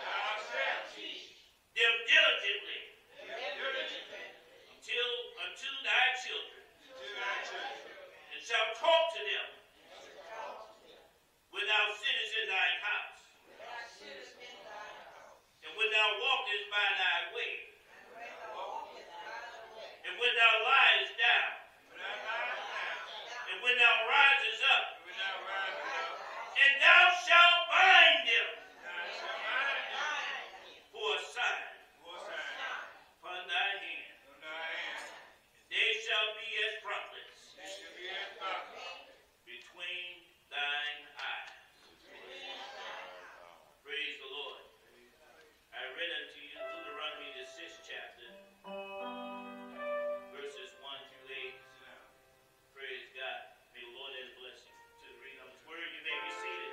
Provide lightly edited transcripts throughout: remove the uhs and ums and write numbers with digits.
them diligently unto thy children, and shall talk to them when thou sittest in thine house, and when thou walkest by thy way, and when thou liest down, and when thou risest up, and thou shalt bind them for a sign upon thy hand. They shall be as frontlets between thine eyes. Praise the Lord. I read unto you Deuteronomy the 6th chapter, verses 1 through 8. Praise God. May the Lord add blessing to the reading of his word. You may be seated.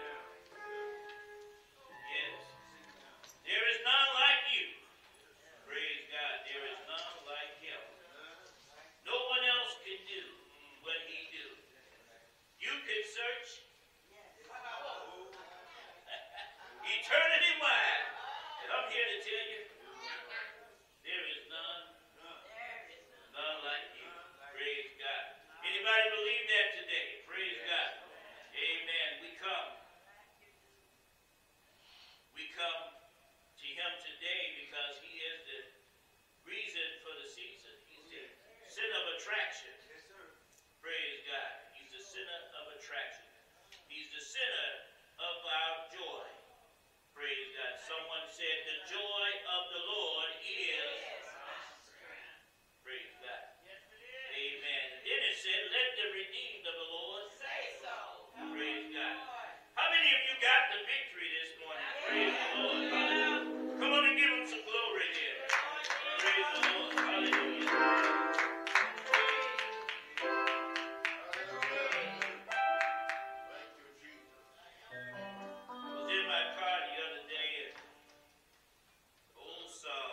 Yes. There is none like you. Praise God. There is none like him. No one else can do what he do. You can search eternity wide. And I'm here to tell you, there is none like you. Praise God. Anybody believe that today? Praise God. Amen. We come to him today because he is the reason for the season. He's the center of attraction. Praise God. He's the center of attraction. He's the center of our joy. Praise God. Someone said the joy of the Lord is. Praise God. Amen. And then it said, let the redeemed of the Lord say so. Praise God. How many of you got the victory this morning? Praise the Lord. Hallelujah. Come on and give him some glory here. Praise the Lord. Hallelujah. I was in my car the other day, and the old song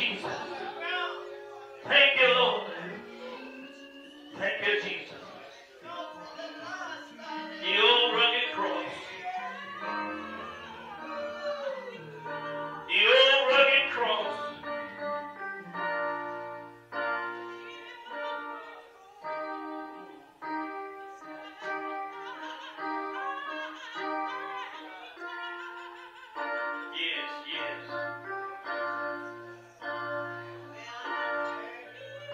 Jesus. Thank you, Lord. Thank you, Jesus. The old rugged cross. The old rugged cross. Yes, yes.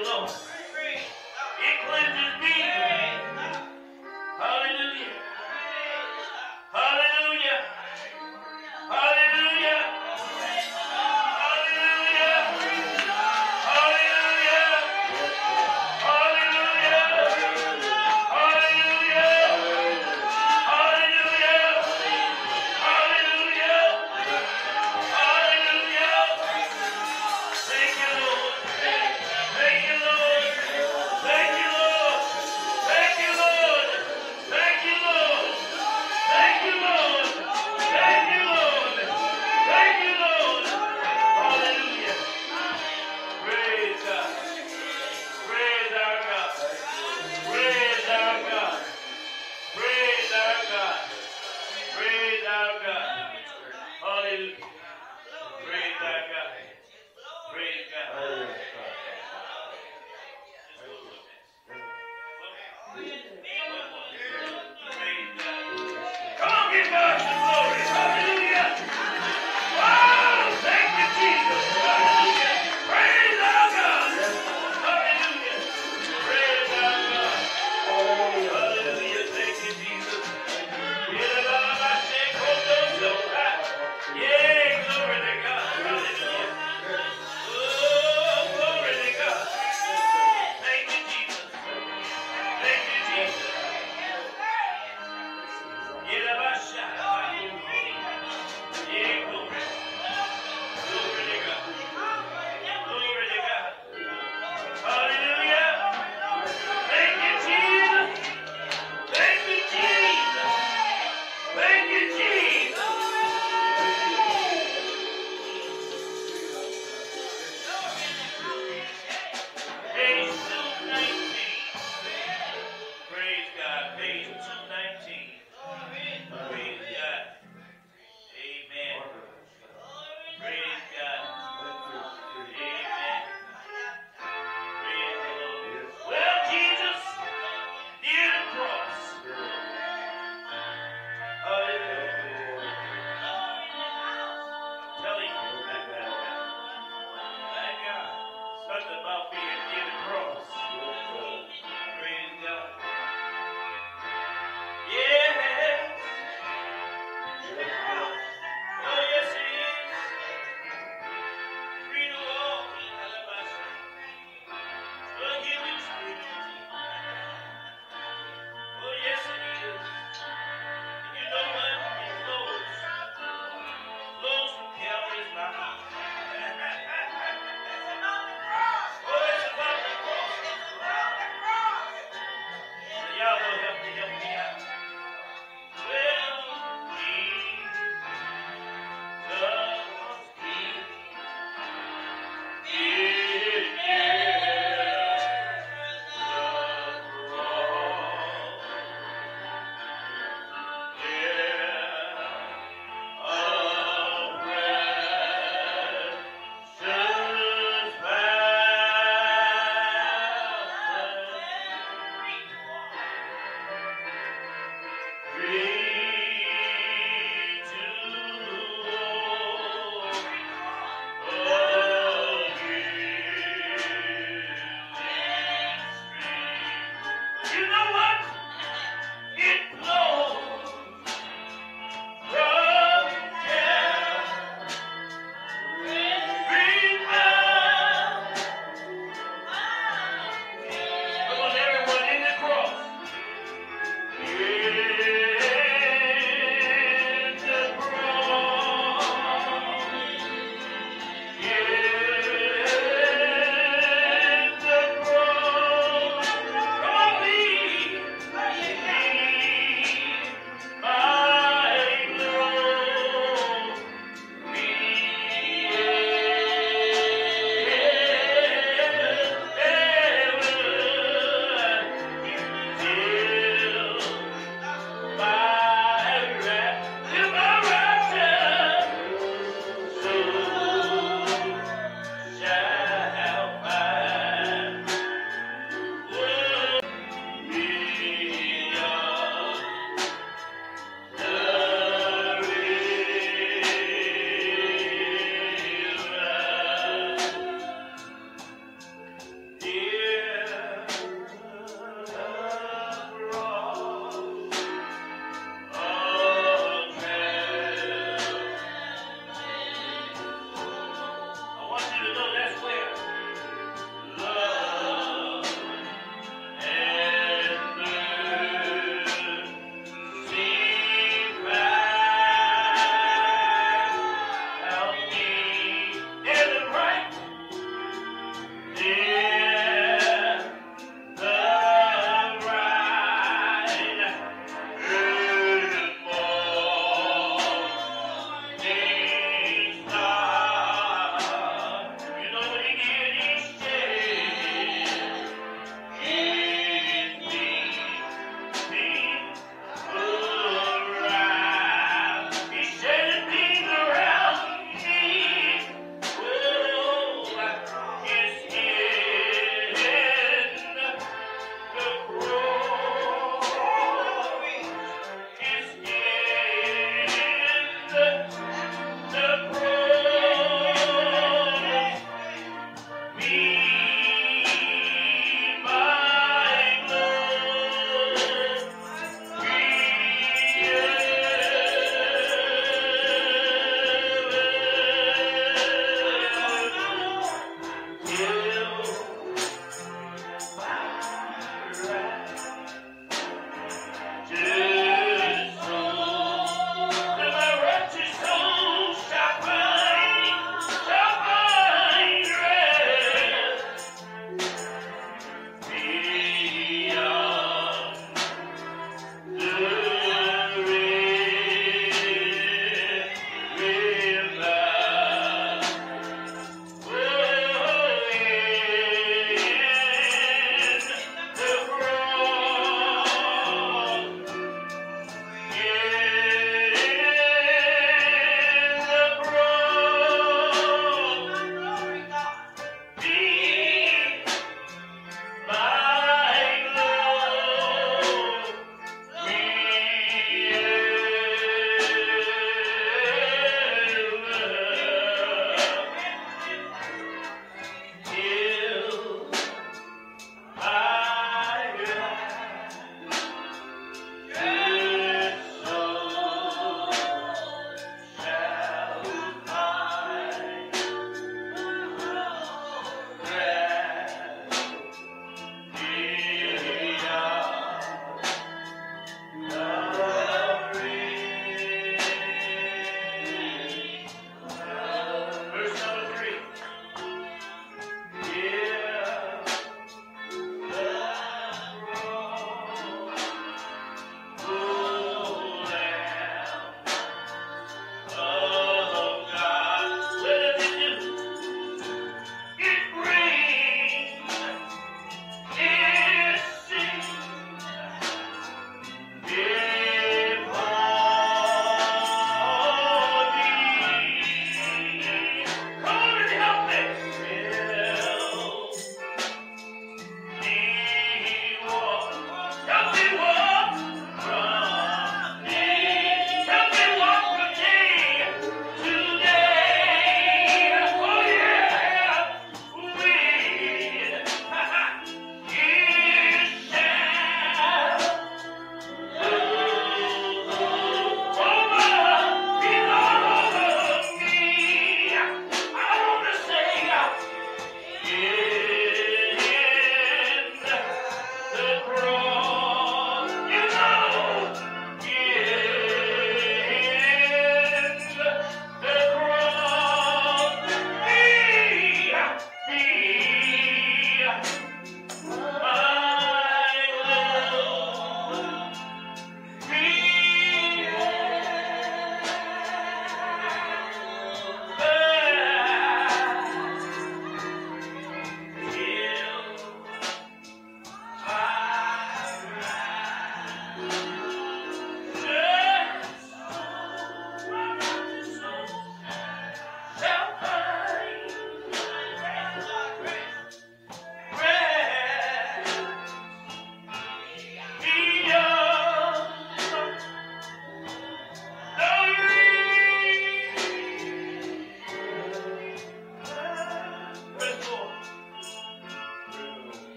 O Lord. It cleanses me. Hallelujah. Hallelujah. Hallelujah. Hallelujah. Hallelujah. Hallelujah. Hallelujah. Hallelujah. Hallelujah. Hallelujah. Thank you, Lord. Thank you, Lord.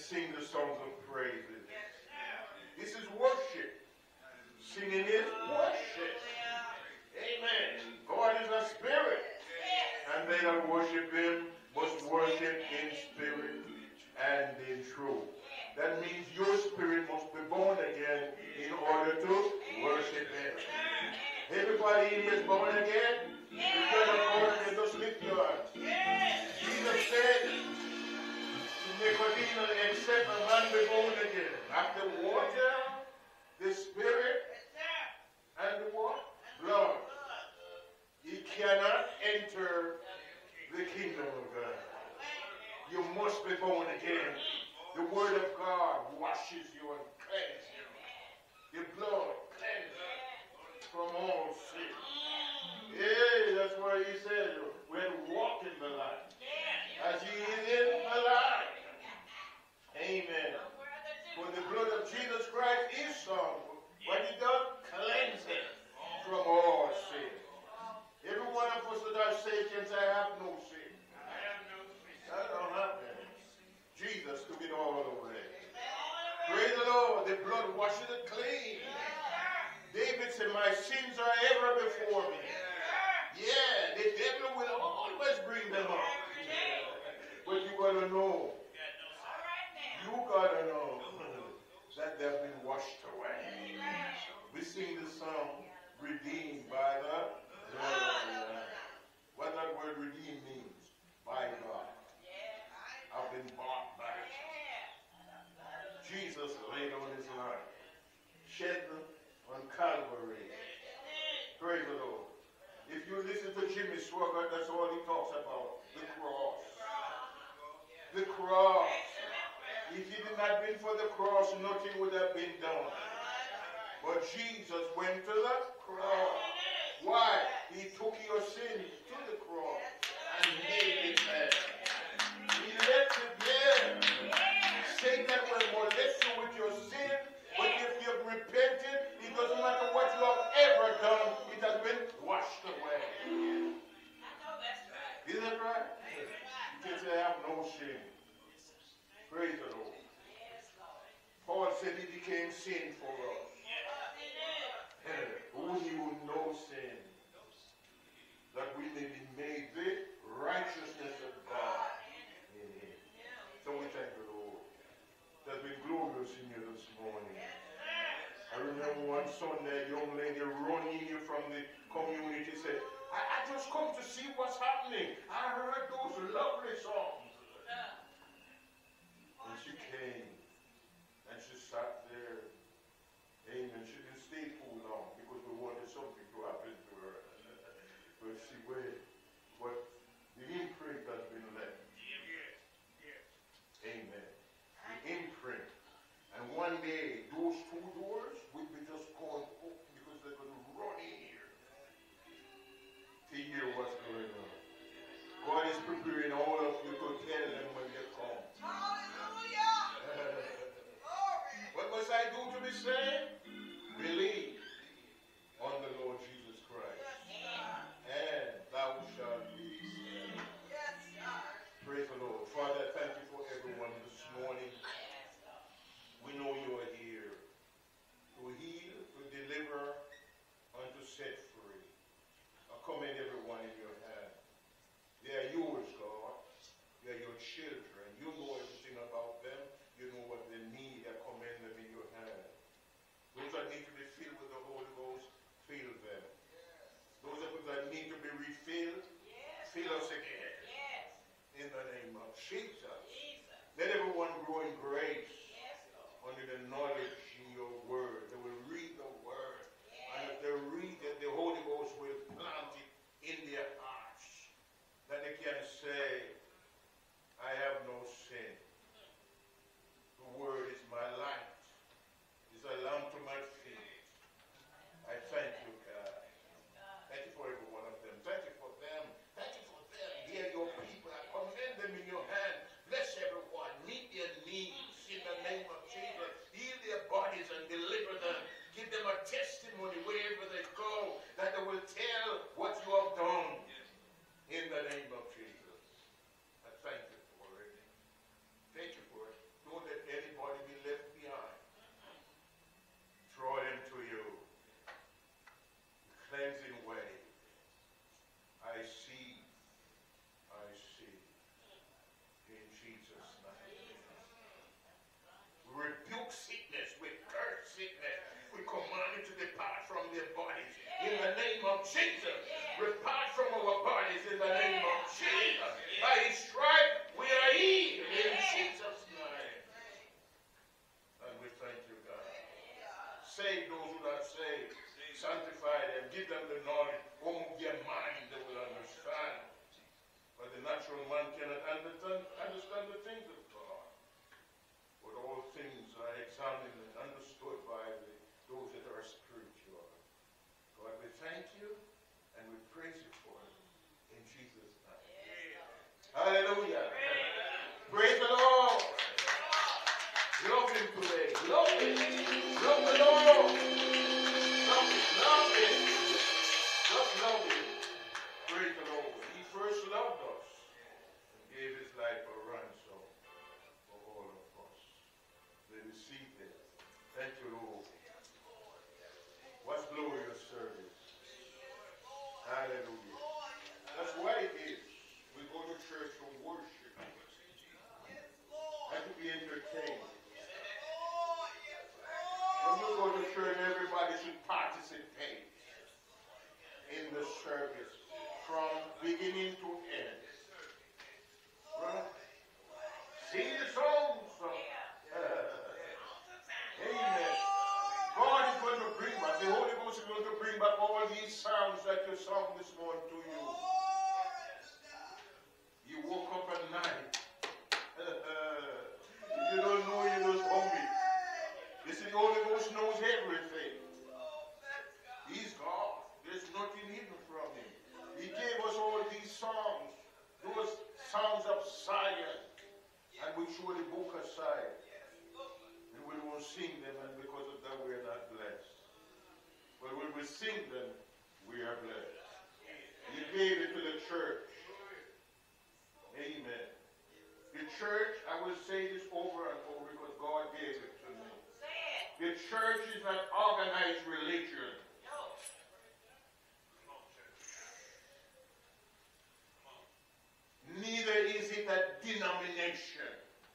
sing the songs of praises. This is worship. Singing is worship. Amen. God is a spirit. And they that worship him must worship in spirit and in truth. That means your spirit must be born again in order to worship him. Everybody in here is born again? If you're not born again, just lift your hands. Jesus said to Nicodemus, except a man be born again. After water, the spirit, and the what? Blood. He cannot enter the kingdom of God. You must be born again. The word of God washes you and cleanses you. The blood cleanses you from all sin. Yeah, that's why he said, we're walking the light. As he is in the light. Amen. For the blood of Jesus Christ is some. What he does, cleanses from all sin. Every one of us that are saved can say, I have no sin. That don't happen. Jesus took it all away. Praise the Lord. The blood washes it clean. David said, my sins are ever before me. Yeah, the devil will always bring them up. But you gotta know. You gotta know that they've been washed away. We sing the song, redeemed by the blood of the Lamb. What that word redeemed means? By God. I've been bought back. Jesus laid on his life, shed on Calvary. Praise the Lord. If you listen to Jimmy Swaggart, that's all he talks about. The cross. The cross. If it had not been for the cross, nothing would have been done. But Jesus went to the cross. Why? He took your sins to the cross and gave it back. He left it there. Satan will molest you with your sin, but if you've repented, it doesn't matter what you have ever done, it has been washed away. Isn't that right? You can say, I have no sin. Praise the Lord. Paul said he became sin for us. Who knew no sin, that we may be made the righteousness of God in him. So we thank the Lord. That's been glorious in you this morning. I remember one Sunday, a young lady running in from the community said, I just come to see what's happening. I heard those lovely songs. And she came and she sat there. Amen. She didn't stay too long because we wanted something to happen to her. But she waited. But the imprint has been left. Amen. The imprint. And one day, those two doors would be just going open because they're going to run in here to hear what's going on. God is preparing all of you to tell them when they come. Hallelujah! What must I do to be saved? Believe on the Lord Jesus Christ. And thou shalt be saved. Praise the Lord. Father, thank you for everyone this morning. We know you are here to heal, to deliver, and to set free. I commend everyone in your hand. They are yours, God. They are your children. You know everything about them. You know what they need. I commend them in your hand. Save those who are not saved. Sanctify them. Give them the knowledge. Open their mind, they will understand. But the natural man cannot understand the things of God. But all things are examined and understood by those that are spiritual. God, we thank you and we praise you for it in Jesus' name. Hallelujah. Praise the Lord. Love him today. Love him. Love the Lord. Love him. Love him. Just love him. Praise the Lord. He first loved us and gave his life a ransom for all of us. They received it. Thank you, Lord. What's glorious service. Hallelujah. That's what it is. We go to church to worship and to be entertained. When you go to church, everybody should participate in the service from beginning to end. Right? Sing the songs. Amen. God is going to bring back, the Holy Ghost is going to bring back all these sounds that you sung this morning to you. You woke up at night. You don't know you was hungry. Listen, the Holy Ghost knows everything. He's God. There's nothing hidden from him. He gave us all these songs. Those songs of Zion. And we throw the book aside. And we won't sing them, and because of that we are not blessed. But when we sing them, we are blessed. He gave it to the church. Amen. The church, I will say this over and over because God gave it to me. The church is an organized religion. Neither is it a denomination.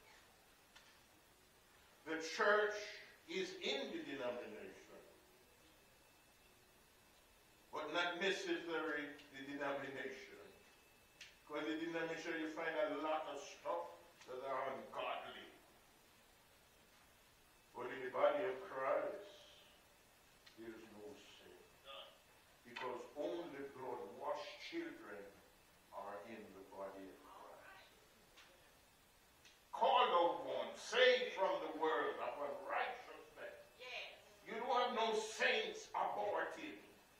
The church is in the denomination, but not necessarily the denomination. Because in the denomination you find a lot of stuff that are ungodly. But in the body of Christ, there is no sin. Because only blood-washed children are in the body of Christ. Called out one, saved from the world upon righteousness. You don't have no saints aborted.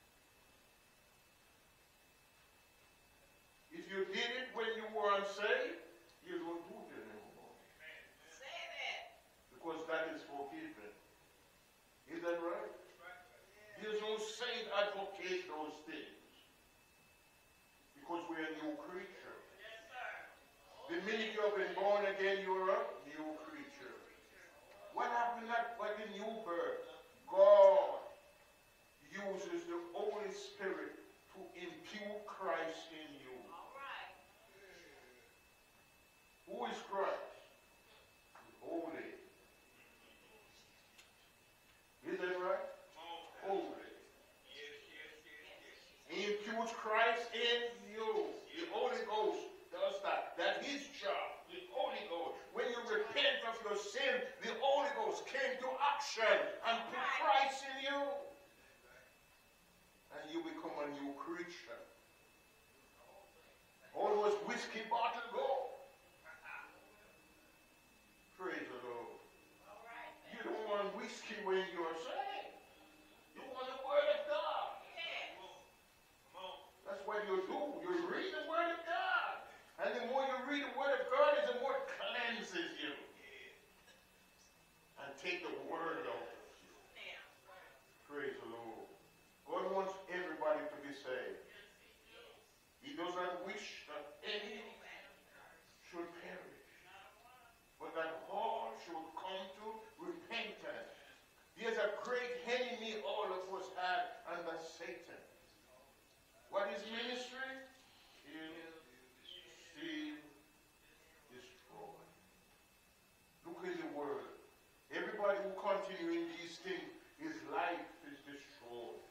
If you did it when you were unsaved, you don't do it anymore. Because that is forgiven. Is that right? There's no saint advocate those things. Because we're a new creature. The minute you have been born again, you're a new creature. What happened at the new birth? God uses the Holy Spirit to impute Christ in you. Who is Christ? Holy. Is that right? Holy. He imputes Christ in you. The Holy Ghost does that. That's his job. The Holy Ghost. When you repent of your sin, the Holy Ghost came to action and put Christ in you. And you become a new creature. All those whiskey bottles go. Praise the Lord. You don't want whiskey when you're saved. You want the Word of God. That's what you do. You read the Word of God. And the more you read the Word of God, the more it cleanses you. And take the Word out of you. Praise the Lord. God wants everybody to be saved. He does not wish that any should perish, but that all should come to repentance. There's a great enemy all of us have, and that's Satan. What is ministry? Kill, steal, destroy. Look in the world. Everybody who continues in these things, his life is destroyed.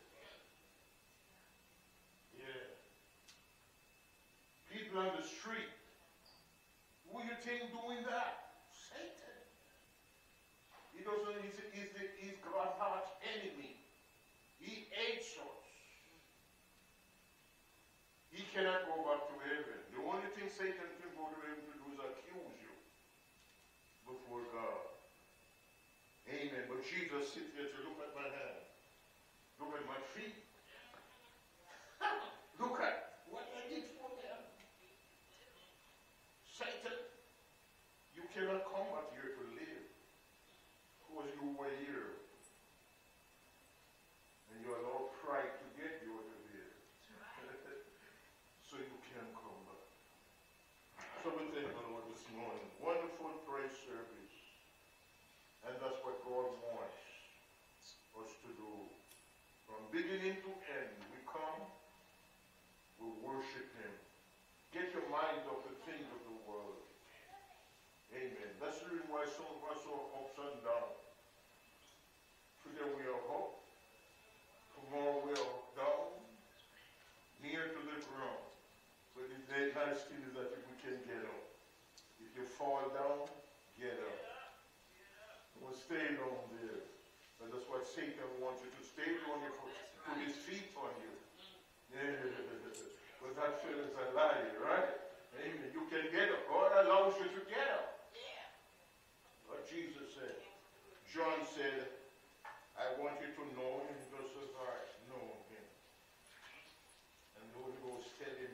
Yeah. People on the street. Who you think doing that? Satan. He doesn't, he's God's arch enemy. Jesus sits here to look at my hand, look at my feet, look at what I did for them. Satan, you cannot come out here to live because you were here. And you allow pride to get you out of here. So you can come back. So we thank the Lord this morning. Wonderful praise service. And that's what God wants us to do. From beginning to end, we come, we worship Him. Get your mind off the things of the world. Amen. That's the reason why some of us are ups and down. Today we are up. Tomorrow we are down. Near to the ground. But the nice thing is that we can get up. If you fall down, get up. Don't stay down there. But that's what Satan wants you to stay on your foot. Put his feet on you. Yeah. But that feels a lie, right? Amen. You can get up. God allows you to get up. What Jesus said. John said, I want you to know him just as I know him. And the Holy Ghost tell him,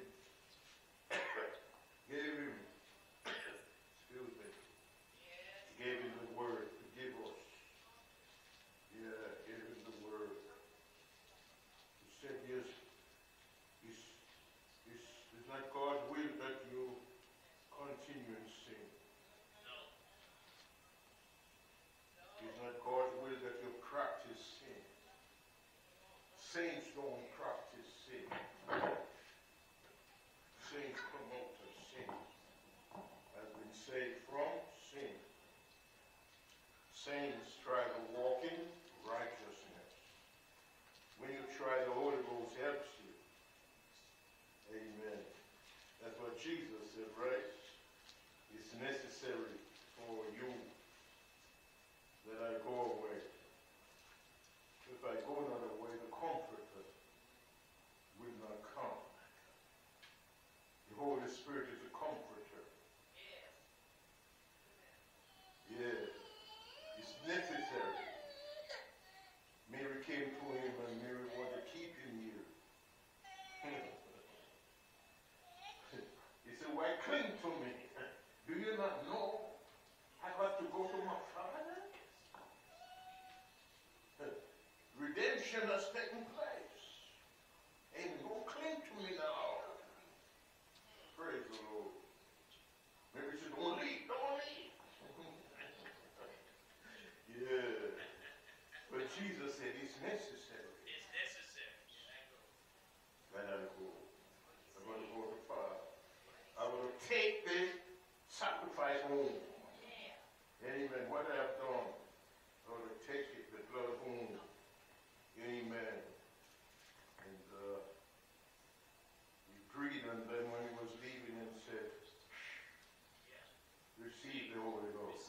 gave him, excuse me, gave him the word to give us. Yeah, gave him the word. He said, yes, it's not God's will that you continue in sin. It's not God's will that you practice sin. Saints don't practice sin. Saints come out of sin. Has been saved from sin. Saints try to walk in righteousness. When you try, the Holy Ghost helps you. Amen. That's what Jesus said, right? It's necessary for you that I go away. If I go not away, the Comforter will not come. The Holy Spirit is a comforter. Yeah. It's necessary. Mary came to him and Mary wanted to keep him here. He said, why cling to me? Do you not know I got to go to my Father? Redemption has taken place. Amen. Don't cling to me now. Praise the Lord. Maybe she said, don't leave, don't leave. Yeah. But Jesus said it's necessary. It's necessary. That I go. I'm going to go to the Father. I will take the sacrifice home. Amen. What I have done, I will take it, the blood home. Amen. And he breathed on them when he was leaving and said, receive the Holy Ghost.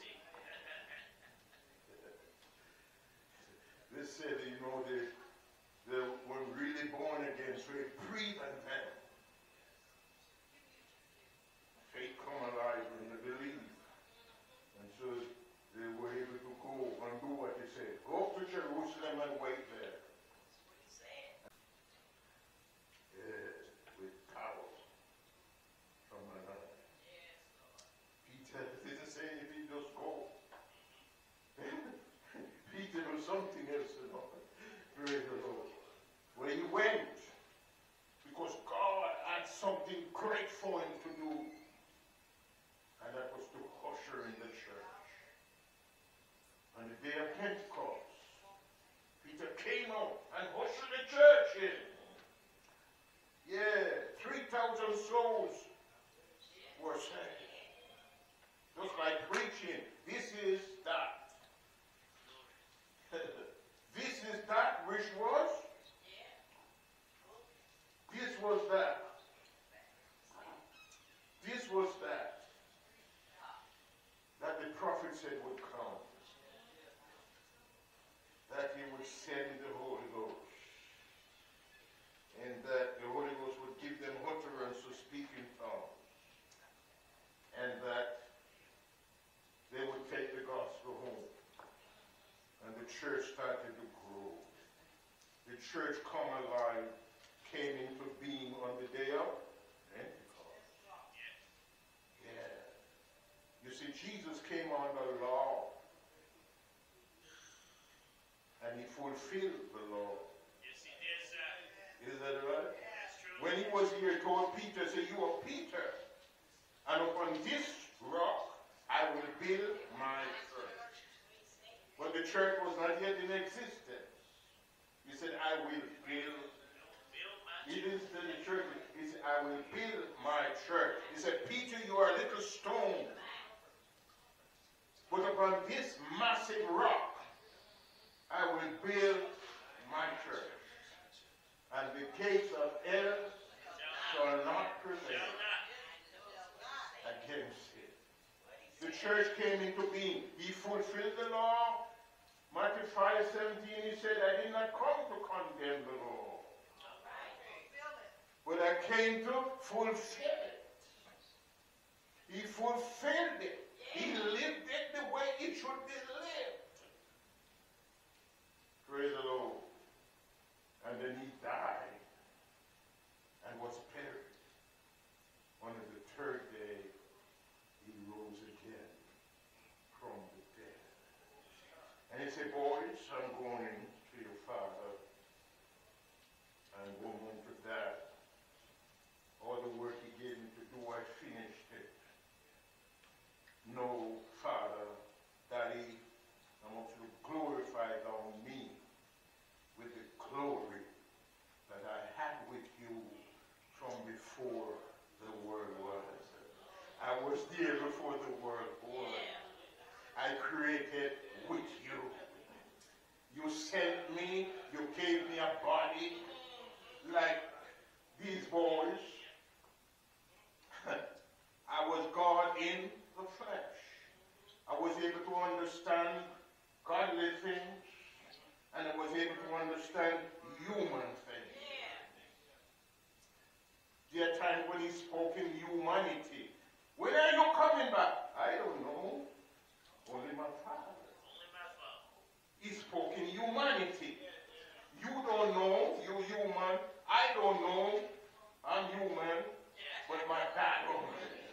They said, you know, they were really born again, so he breathed on them. Faith come alive when they believe. And so they were able to go and do what he said. Go to Jerusalem and wait there. Yeah, with power from on high. Peter didn't say anything, just go. Peter was something else, you know. Praise the Lord. Where he went, because God had something great for him to do. And that was to usher in the church. On the day of Pentecost, Peter came out and ushered the church in. Yeah, 3,000 souls were saved. Just like preaching, this is that. This is that which was. This was that. This was that. That the prophet said would come. the church started to grow. The church come alive, came into being on the day of Pentecost. Yeah. You see, Jesus came under law. And he fulfilled the law. Yes, he did, sir. Is that right? That's true. When he was here, he told Peter, say, you are Peter. And upon this rock, I will build my church. But the church was not yet in existence. He said, I will build. He didn't say the church. He said, I will build my church. He said, Peter, you are a little stone. But upon this massive rock, I will build my church. And the gates of hell shall not prevail against it. The church came into being. He fulfilled the law. Matthew 5:17, he said, I did not come to condemn the law, but I came to fulfill it. He fulfilled it. He lived it the way it should be lived. Praise the Lord. And then he died and was buried. On the third day, he rose again from the dead. And he said, boys, I'm going to your father. I'm going home to dad. All the work he gave me to do, I finished it. No, Father, Daddy, I want you to glorify on me with the glory that I had with you from before the world was. I was there before the world was. I created with you. You sent me, you gave me a body like these boys. I was God in the flesh. I was able to understand godly things, and I was able to understand human things. There are times when he spoke in humanity. When are you coming back? I don't know. Only my Father. Only my Father. He spoke in humanity. You don't know, you human. I don't know, I'm human. But my God knows.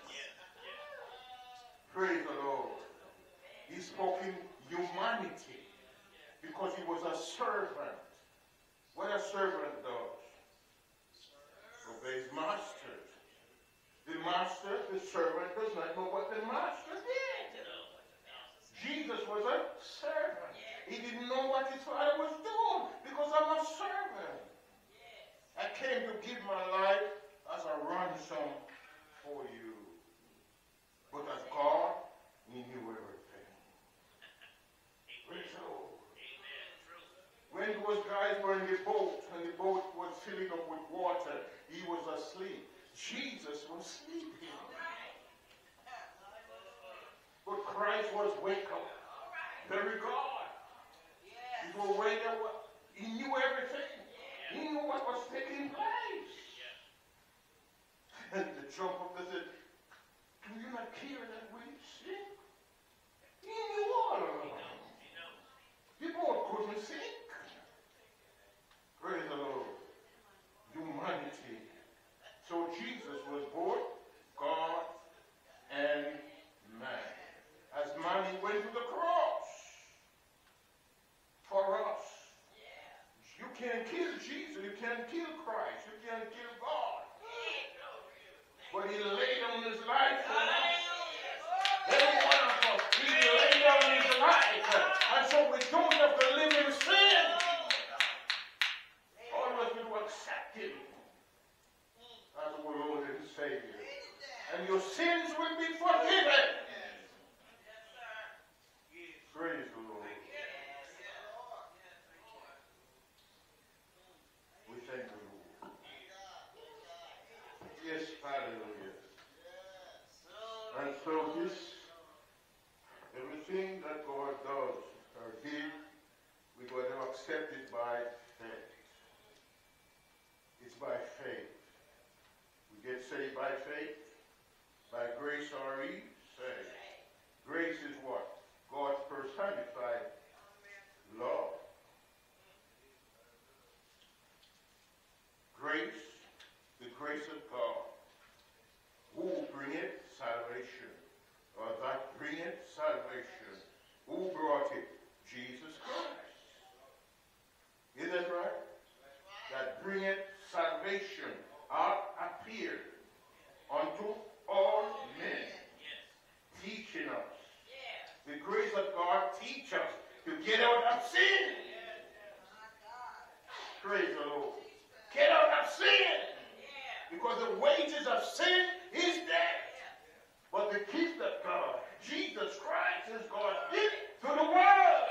Praise the Lord. He spoke in humanity because he was a servant. What a servant does. Obeys masters. The master, the servant, does not know what the master did. Jesus was a servant. He didn't know what his father was doing because I'm a servant. I came to give my life as a ransom for you. But as God, he knew everything. Praise the Lord. When those guys were in the boat, and the boat was filling up with water, he was asleep. Jesus was sleeping. But Christ was wake up. Very God. He was wake up. He knew everything. He knew what was taking place. And the jump up and said, do you not care that we sink? He knew all of them. The boat couldn't sink. Praise the Lord. Humanity. So Jesus was both God and man. As man, he went to the cross for us. You can't kill Jesus. You can't kill Christ. You can't kill God. But he laid down his life for us. Every one of us, he laid down his life. And so we don't have to live in sin. All of us will accept him as our Lord and Savior. And your sins will be forgiven. Praise the Lord. We thank the Lord. Yes, hallelujah. And so this, everything that God does or did, we got to accept it by faith. It's by faith. We get saved by faith. By grace are we saved. Grace is what? God's personified love. get out of sin. Praise the Lord. Get out of sin. Because the wages of sin is death. But the gift of God, Jesus Christ, is God given to the world.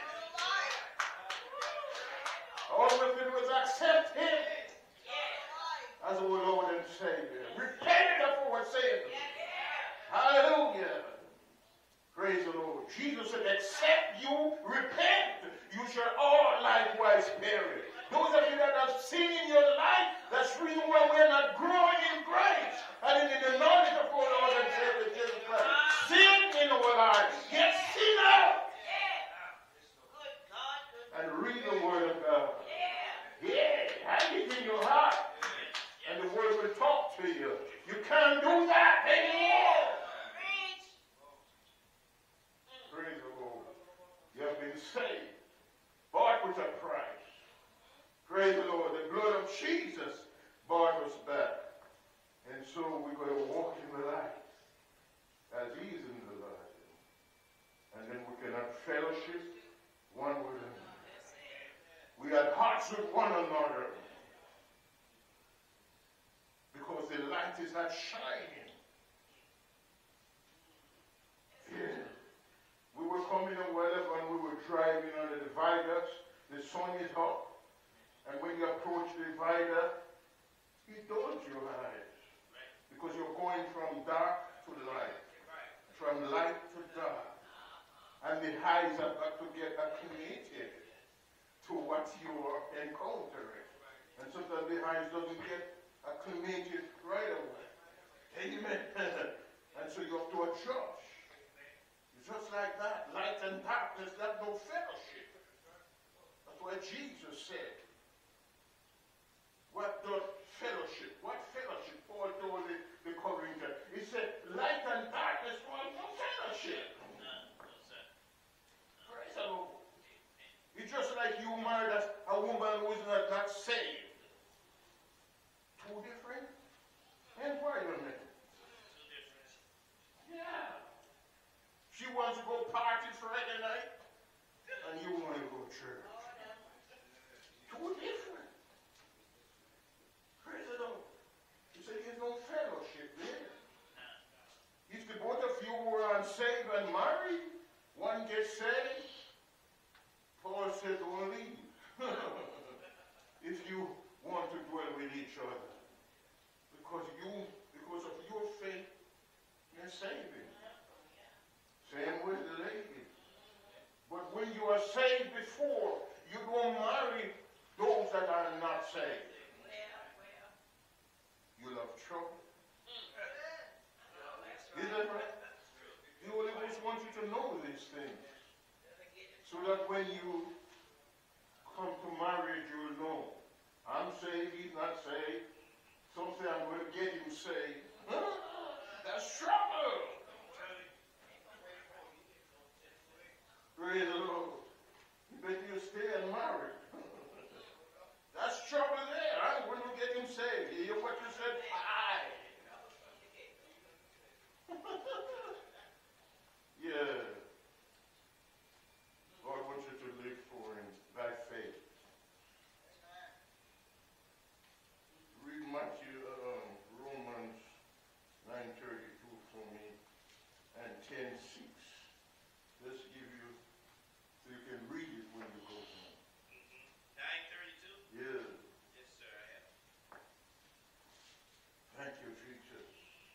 All we have to do is accept Him as our Lord and Savior. Repent of our sins. Hallelujah. Praise the Lord. Jesus said, except you repent, you shall all likewise perish. Those of you that have sin in your life, that's the reason why we're not growing in grace and in the knowledge of our Lord and Savior Jesus Christ. Sin in our lives. Get sin out. And read the Word of God. Yeah, hang it in your heart. And the Word will talk to you. You can't do that anymore. Praise the Lord. You have been saved. Bought with a price. Praise the Lord. The blood of Jesus bought us back. And so we're going to walk in the light as He's in the light. And then we can have fellowship one with another. We have hearts with one another. Because the light is not shining. Yeah. We were coming on wherever and we were driving on the dividers. The sun is up. And when you approach the divider, it dulls your eyes. Because you're going from dark to light. From light to dark. And the eyes have got to get acclimated to what you are encountering. And sometimes the eyes doesn't get acclimated right away. Amen. And so you have to adjust. It's just like that. Light and darkness, that's no fellowship. That's what Jesus said. What does fellowship? What fellowship? Paul told the Corinthians. He said, light and darkness want no fellowship. Praise the Lord. It's just like you married a woman who is not saved. Two different environments. Yeah. She wants to go party Friday night, and you want to go to church. Two different. Praise the Lord. He said there's no fellowship there. If the both of you were unsaved and married, one gets saved, Paul said, don't leave. If you want to dwell with each other. Because of your faith, you're saving. Same with the lady. But when you are saved before, you don't marry those that are not saved. You'll have trouble. Is that right? The Holy Ghost wants you to know these things. So that when you come to marriage, you'll know. I'm saved, he's not saved. Some say I'm going to get him saved. Huh? That's trouble. Praise the Lord. You bet you stay and marry. That's trouble there. I'm going to get him saved. You hear what you said? Aye. Yeah. God wants you to live for him by faith. Read Romans 9:32 for me and 10:6. Let's give you so you can read it when you go home. 9:32? Yeah. Yes, sir, I have. Thank you, Jesus.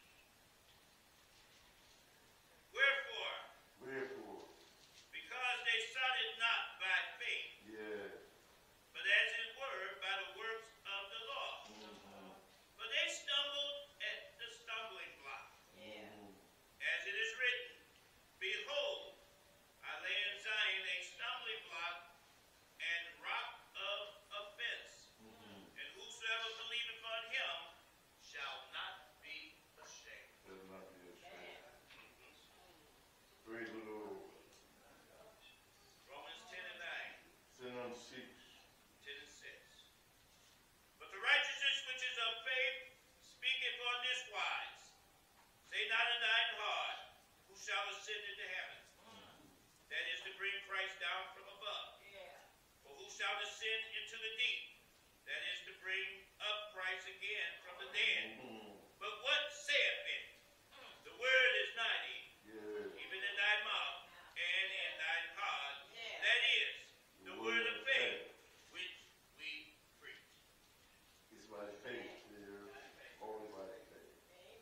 Wherefore, because they sought it not by faith, Yeah. but as it were by the works of the law. For they stumbled at the stumbling block. As it is written, behold, I lay in Zion a stumbling block and rock of offense. And whosoever believeth on him shall not be ashamed. Does not be ashamed. Praise the Lord. Romans 10:9. sin into the deep. That is to bring up Christ again from the dead. But what saith it? The word is mighty, even in thy mouth and in thine heart. That is the word of faith which we preach. It's by faith, only by faith.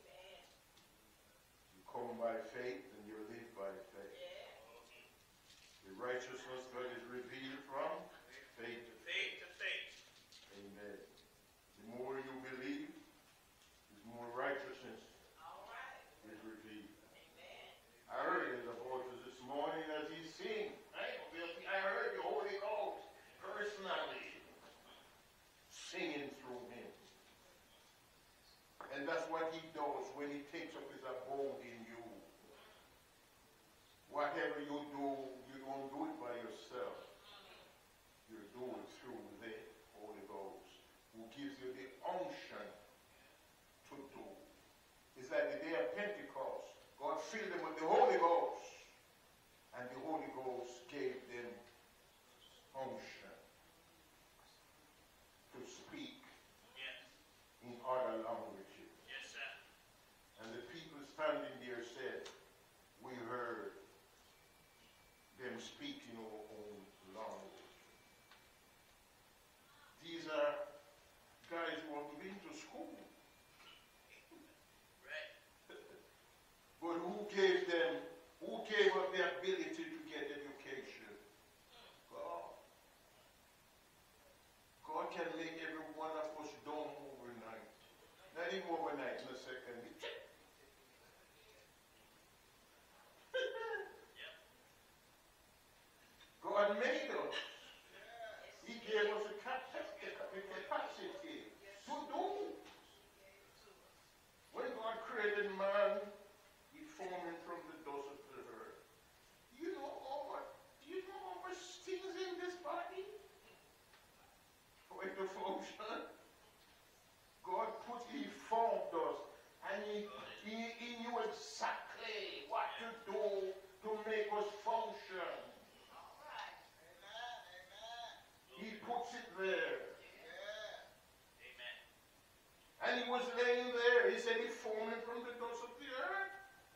You come by faith and you live by faith. The righteousness God is revealed from faith to Faith to faith. Amen. The more you believe, the more righteousness is revealed. I heard the voices this morning as he sing. I heard the Holy Ghost personally singing through him. And that's what he does when he takes up his abode in you. Whatever you do, you don't do it by yourself. You do it through the Holy Ghost, who gives you the unction to do. It's like the day of Pentecost. God filled them with the Holy Ghost, and the Holy Ghost gave them unction to speak in other languages. Yes, sir. And the people standing there said, we heard them speak in our own language. These are guys who have been to school. Right. But who gave up the ability to get education? God. God can make every one of us dumb overnight. Not even overnight, in a second. God made us. He gave us a capacity to do. When God created man, he formed him from the dust of the earth. Do you know how much things in this body for it to function? God he formed us, and he knew exactly what to do to make us function. He puts it there. Amen. And he was laying there. He said he formed him from the dust of the earth.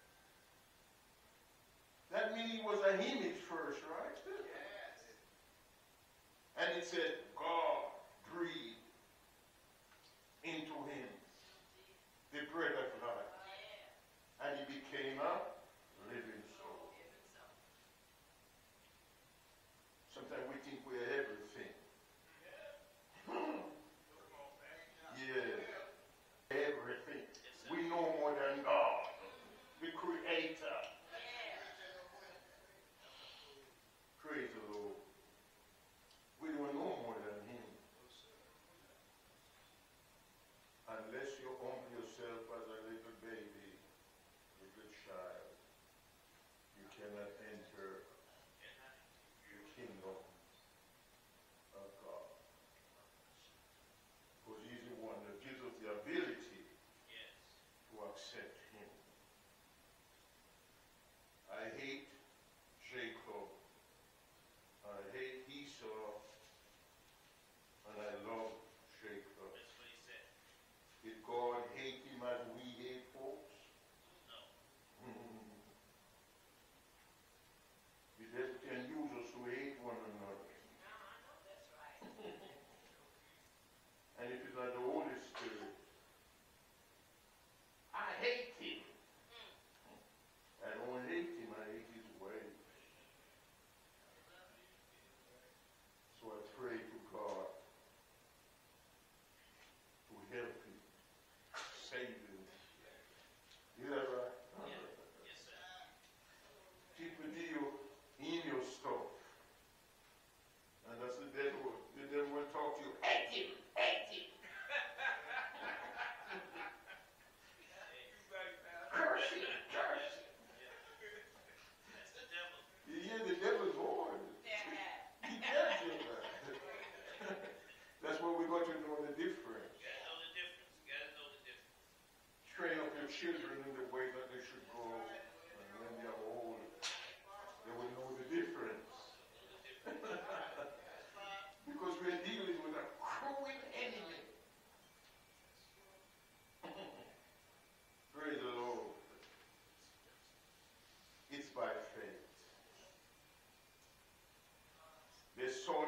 That means he was an image first, right? Yes. And it said, God breathed into him the breath of life. And he became a living soul. Sometimes we think we're everything. Yeah. Everything. We know more than God, the Creator. Praise the Lord. We don't know more than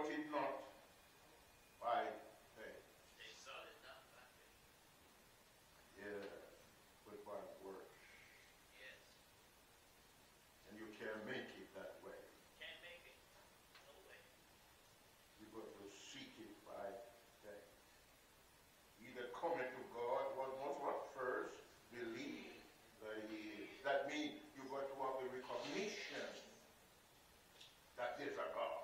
sought it not by faith. They sought it not by faith. Yeah, but by works. Yes. And you can't make it that way. Can't make it. No way. You got to seek it by faith. Either coming to God, what must what first? Believe that He is. That means you got to have the recognition that there's a God.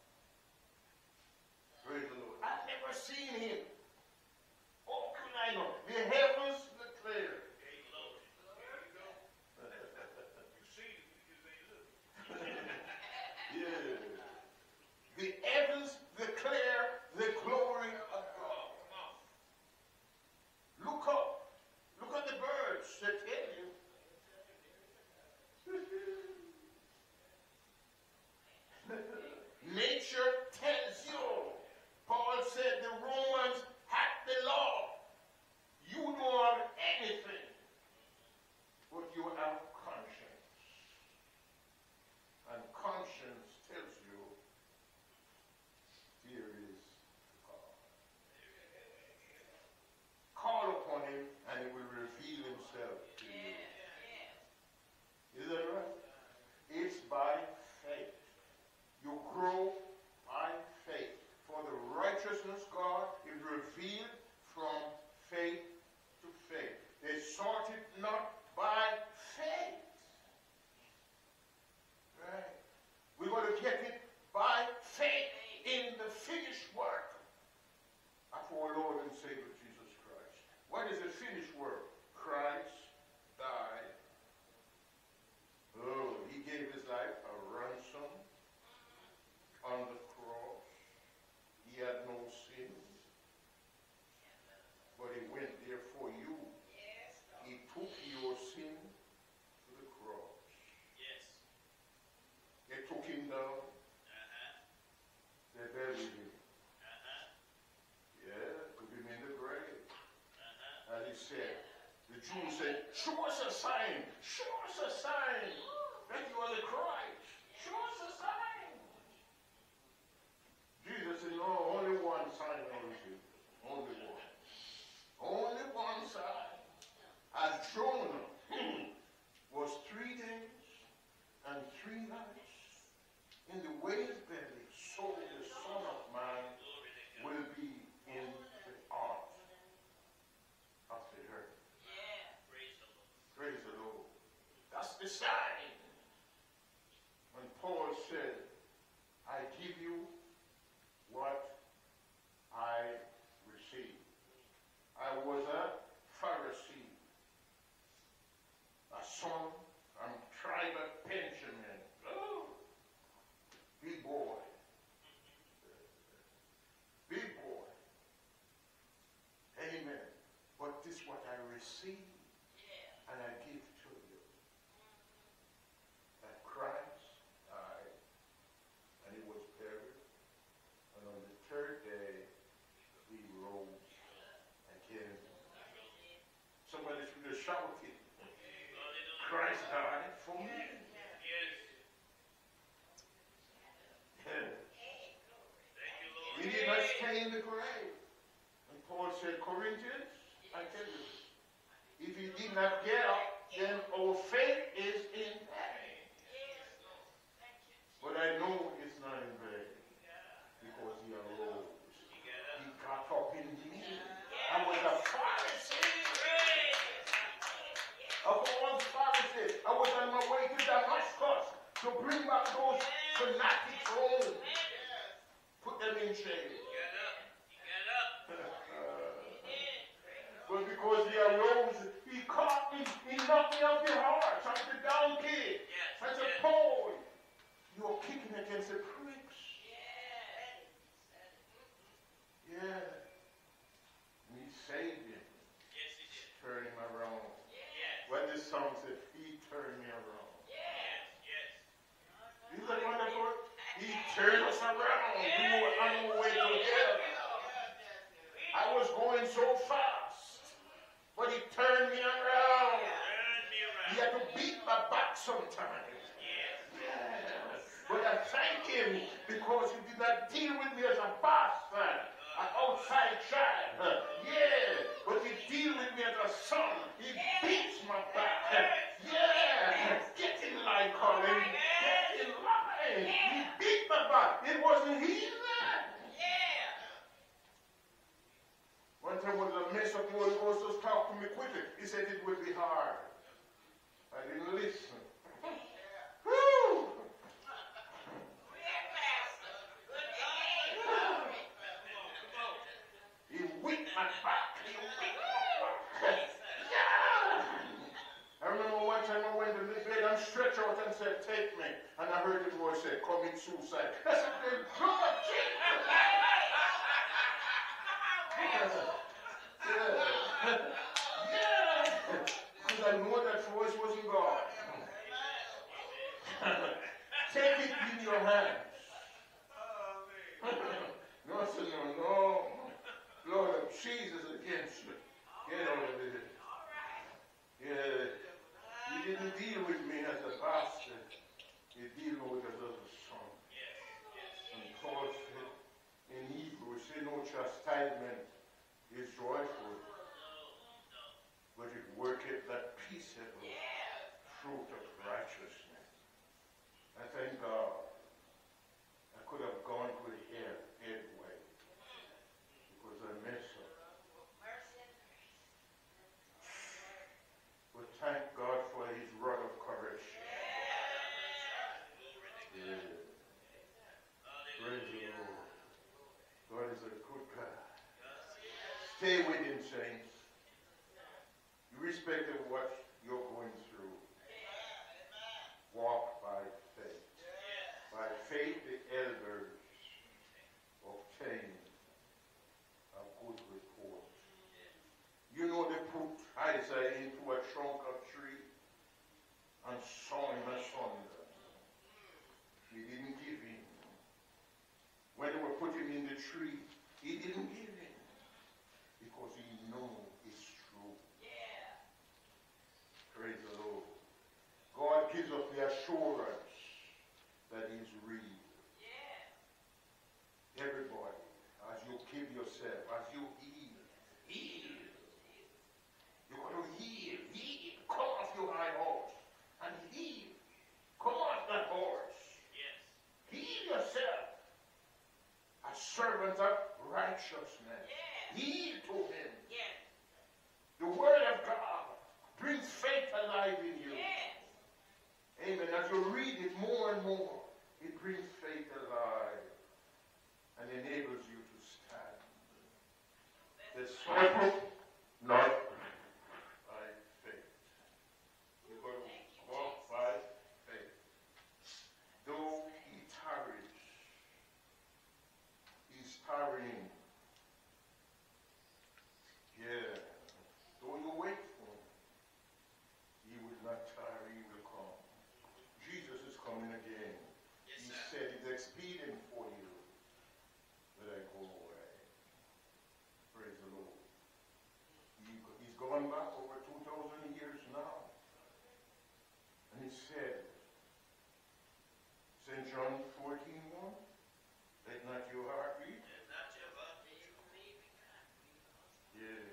Praise the Lord. I've never seen Him. Oh, can I know? The heavens declare. Hey, Lord. There you go. You see it because they look. Yeah. The heavens declare the glory of God. Come on. Look up. Look at the birds. They tell you. Nature tells you. Paul said the Romans had the law. You don't have anything, but you have conscience. And conscience tells you here is God. Call upon Him and He will reveal Himself to you. Is that right? It's by faith. You grow by faith. For the righteousness God is revealed from faith to faith. They sought it not by faith. Right? We got to get it by faith in the finished work of our Lord and Savior Jesus Christ. What is the finished work? Christ died. Oh, He gave His life a ransom on the cross. He had no sin, but He went there for you. He took your sin to the cross. Yes. They took Him down. They buried Him. Yeah, put Him in the grave. And He said, the Jews said, show us a sign. Show us a sign that you are the Christ. Show us a sign. Jesus said, no, only one sign I will give. Only one. Only one sign. As Jonah was 3 days and 3 nights in the whale's belly, so the Son of Man will be in the heart of the earth. Praise the Lord. Praise the Lord. That's the sign. When Paul said, I give you what I received. I was a Pharisee, a son from tribe of Benjamin. Oh, big boy. Big boy. Amen. But this is what I received and I give to you. That Christ died and He was buried. And on the 3rd day, He rose again. Somebody should have shouted, Christ died for me. Yes. Yeah. Thank you, Lord. He did not stay in the grave. And Paul said, Corinthians, I tell you, if He did not get up, then our faith is in vain. But I know it's not in vain because He arose. He got up in me. I was a Pharisee. I was a Pharisee. I was on my way to Damascus to bring back those fanatics home. Put them in chains. Get up. Get up. But because He arose, He caught me. He knocked me off the horse, off the donkey. Yes. I said, Paul, you're kicking against the pricks. Yeah. And He saved him. Yes, He did. Turned him around. Yes. What this song said, He turned me around. Yes. Yes. Isn't that wonderful? He turned us around. We were on our way to hell. I was going so fast, but He turned me around. Turn me around. He had to beat my back sometimes. Yes. But I thank Him because He did not deal with me as a bastard, an outside child. Yeah, but he deal with me as a son. He beats my back. Yeah, get in line, Colin. Get in line. He beat my back. It wasn't he there. One time was a mess up, the Holy Ghost was talking to me quickly. He said it would be hard. I didn't listen. Woo! He whipped my back. He whipped my back. Yeah! I remember one time I went to the bed and stretched out and said, take me. And I heard the voice say, commit suicide. I said, good yeah. Because I know that voice wasn't God. Take it in your hands. No, I said, no. Lord of Jesus against you. Get out of here. Yeah. You didn't deal with me as a bastard. You deal with us as a son. And Paul said in Hebrew, say no chastisement is joyful, but it worketh that peaceable fruit of righteousness. I thank God. I could have gone to the headway because I messed up. But thank God for his rod of correction. Yeah. Praise the Lord. God is a good God. Stay with him, saints. Irrespective of what you're going through, walk by faith. By faith, the elders obtained a good report. You know, they put Isaiah into a trunk of tree and saw him asunder. He didn't give in. When they were putting him in the tree, he didn't give in because he knew it's true. Praise the Lord. God gives us the assurance that he's real. Everybody, as you give yourself, as you heal. You're going to heal. Come off your high horse and heal. Come off that horse. Heal yourself. A servant of righteousness. Heal to him. The word of God brings faith alive in you. Amen. As you read it more and more, it brings faith alive and enables you to stand. The disciple, not by faith. You're going to walk by faith. Though he tarries, he's tarrying. Yeah. Though you wait for him, he will not tarry, he will come. Jesus is coming again. He said it's expedient for you that I go away. Praise the Lord. He's gone back over 2,000 years now. And he said, St. John 14:1, let not your heart beat. Yeah.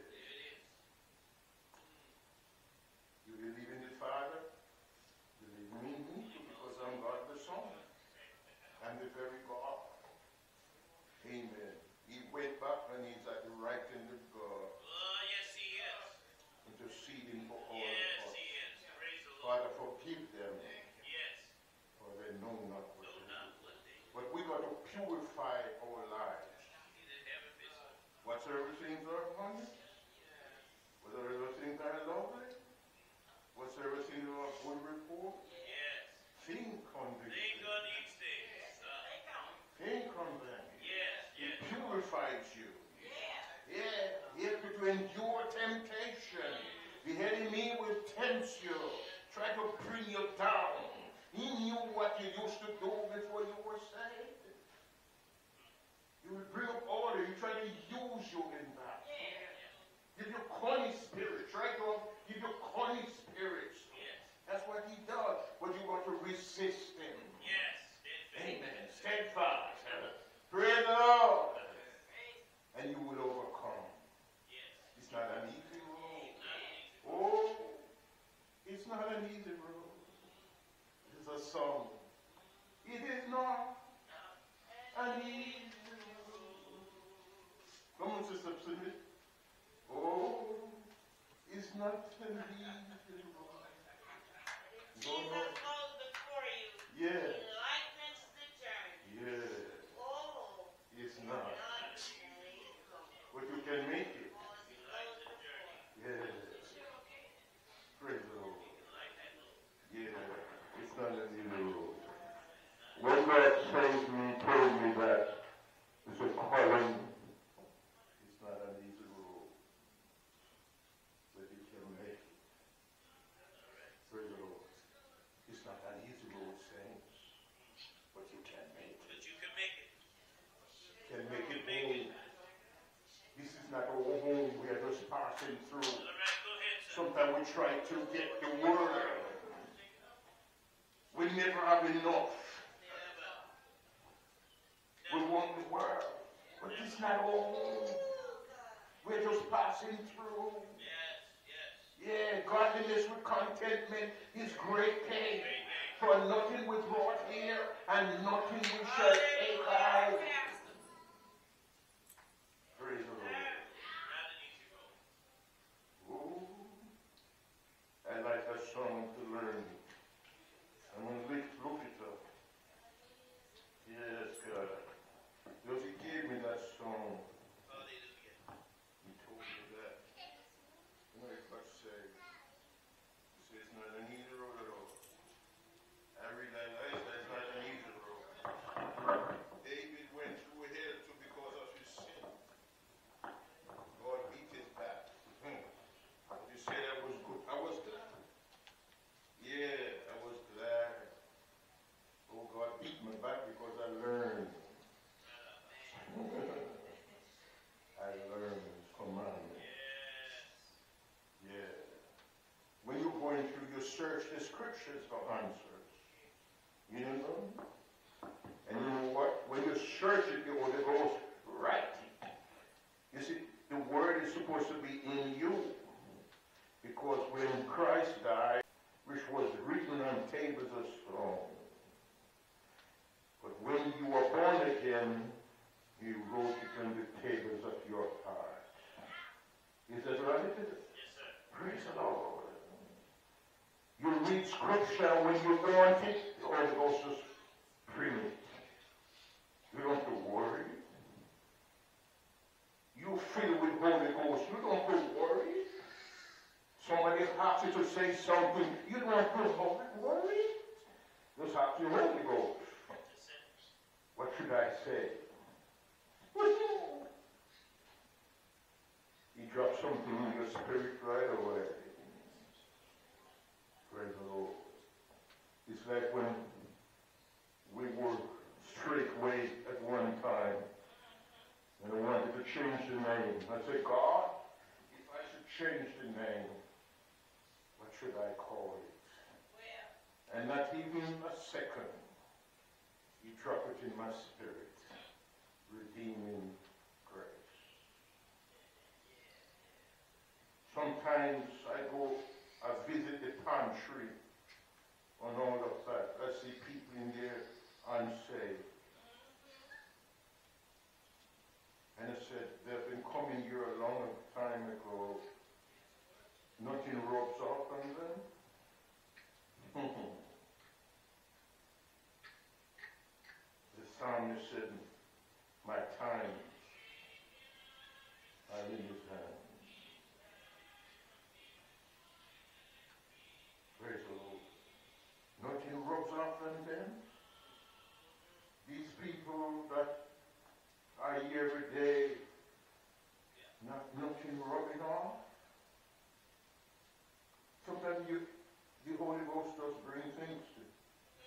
You believe in the Father, believe in me because I'm God the Son. I'm the very God. Amen. He went back and he's at the right hand of God. Yes, he is. Interceding for all Yes, of us. he is. Praise the Lord. Father, forgive them, Yes. for they know not what No, they not do. what they do. But we got to purify our lives. He that have a vision. Whatsoever things are honest, whatsoever things are lovely, whatsoever things are of good report, Yes. think on these Think things. on these things. Think on them. Yes, It yes. purifies you. Yeah, you have to endure temptation. The enemy will tempt you, try to bring you down. He knew what you used to do before you were saved. He will bring up order. He try to use you in that. Give you corny spirit. Try to give you corny spirits. Yes. That's what he does. But you got to resist him. Yes. Amen. Steadfast. listen it. Oh, it's not an easy road. Jesus goes before you. Yeah. He lightens the journey. Yeah. Oh, It's not. not an easy road. But you can make it. He lightens the journey. Yeah. Praise the Lord. Yeah. It's not an easy road. When God saved me, told me that it's a calling. It's not an easy road. But you can make it. Praise the Lord. It's not an easy road, saints. But you can make it. But you can make it. Can make it home. This is not a home we are just passing through. All right, go ahead, sir. Sometimes we try to get the word. We never have enough. We want the world. But it's not all. We're just passing through. Yes. Yeah, godliness with contentment is great gain. For nothing we brought here and nothing we shall take out. Praise the Lord. Ooh. I like that song to learn. I'm going to look it up. Yes, God. Because he gave me that song. He told me that. You know, if I say, he says it's not an easy road at all. I realize that's not an easy road. David went through hell too because of his sin. God beat his back. But he said I was good. I was glad. Yeah, I was glad. Oh, God beat my back because I learned. I learned his commandments. Yeah. When you're going through, you search the scriptures for answers. You know? And you know what? When you search it, the Holy Ghost writes it. You see, the word is supposed to be in you. Because when Christ died, which was written on tables of stone, but when you were born again, he wrote it on the tables of your heart. Is that right? Yes, sir. Praise the Lord. You read scripture when you want it, the Holy Ghost is print it. You don't have to worry. You filled with Holy Ghost. You don't have to worry. Somebody asks you to say something. You don't have to worry. Just ask the Holy Ghost. What should I say? He dropped something in your spirit right away. Praise the Lord. It's like when we were straightway at one time, and I wanted to change the name. I said, God, if I should change the name, what should I call it? And not even a second, he dropped it in my spirit. Redeeming grace. Sometimes I visit the pantry on all of that. I see people in there unsaved. And I said, they've been coming here a long time ago. Nothing rubs off on them. The psalmist said, my times are in his hands. Praise the Lord. Nothing rubs off on them. These people that are here every day, nothing rubbing off. Sometimes the Holy Ghost does bring things to you.